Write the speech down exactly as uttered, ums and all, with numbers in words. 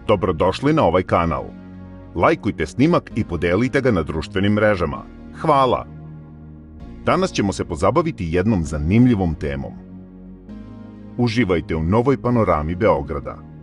Dobrodošli na ovaj kanal. Lajkujte snimak i podelite ga na društvenim mrežama. Hvala! Danas ćemo se pozabaviti jednom zanimljivom temom. Uživajte u novoj panorami Beograda.